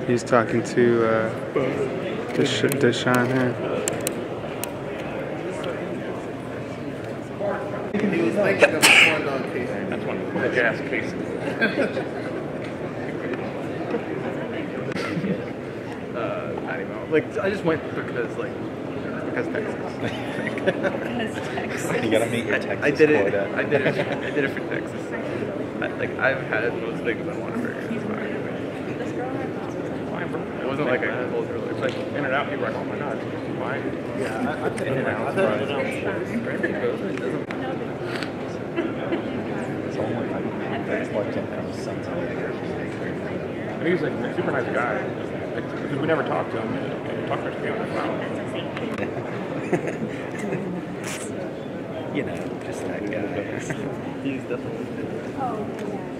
He's talking to Deshaun here. He was thinking of a corn dog case. That's one bitch ass case. I don't know. Like, I just went because Texas. Because Texas. You gotta meet your Texas I did it. quota. I did it for Texas. I've had most things I want to burger. It's fine. Fine, bro. It wasn't like I told her. It's like In and Out. People are like, oh my god, why? Yeah, I've In and Out. It's only like it's like 10 cents. And he was like a super nice guy. Because we never talked to him. We talked to him. You know, just that guy. He's definitely. Oh, yeah.